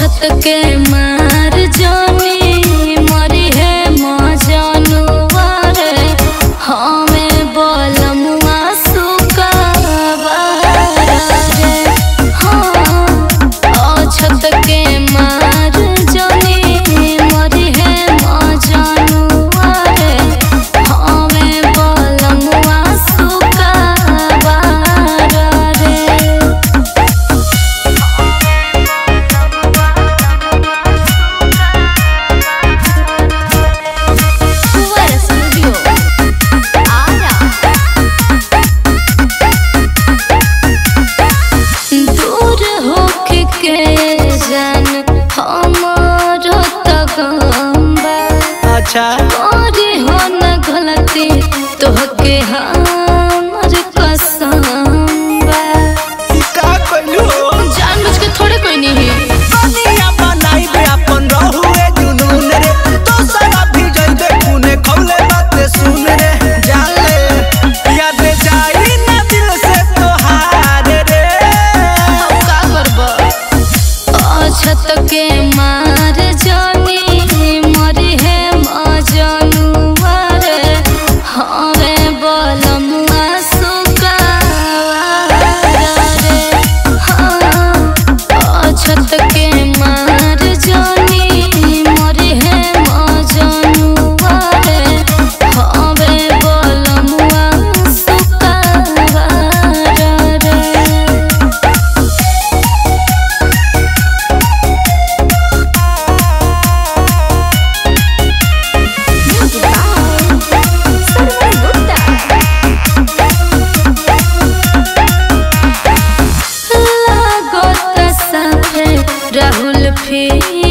छत के मार जानी मरी है माँ जानवर हमें बलमुआ सुकाबार रे। हाँ छत के मार जानी मरी है माँ जानवर हमें बलमुआ सुकाबार रे। अच्छा कोरी हो न गलती तोहके हमर कसम बा। का कइलू जानबूझ के थोड़े कोई नहीं है कनिया बनाई बे अपन रहुए जुनून रे तो सारा भी जइबे कुने खौले बात सुन रे जान ले याद जाई ना दिल से तोहार रे। अब का करबो छत के मार जानी मरी है माँ जानवर हमें बलमुआ सुकाबार रे। हाँ छत के मार जानी मरी है माँ जानवर हमें बलमुआ सुकाबार रे। राहुल फिर